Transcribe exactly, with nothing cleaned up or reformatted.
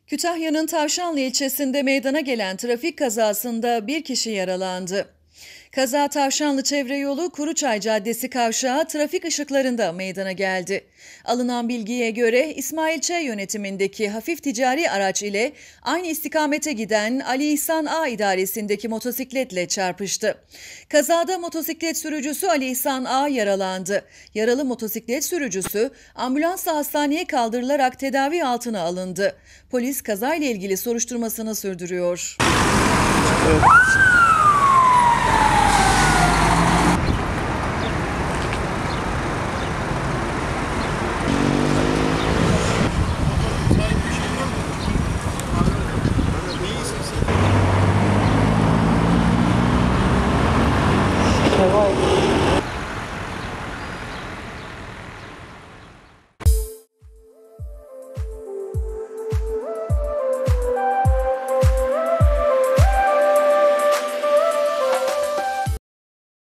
Kütahya'nın Tavşanlı ilçesinde meydana gelen trafik kazasında bir kişi yaralandı. Kaza Tavşanlı Çevre Yolu Kuruçay Caddesi kavşağı trafik ışıklarında meydana geldi. Alınan bilgiye göre İsmail Ç. yönetimindeki hafif ticari araç ile aynı istikamete giden Ali İhsan A idaresindeki motosikletle çarpıştı. Kazada motosiklet sürücüsü Ali İhsan A yaralandı. Yaralı motosiklet sürücüsü ambulansla hastaneye kaldırılarak tedavi altına alındı. Polis kazayla ilgili soruşturmasını sürdürüyor. Evet.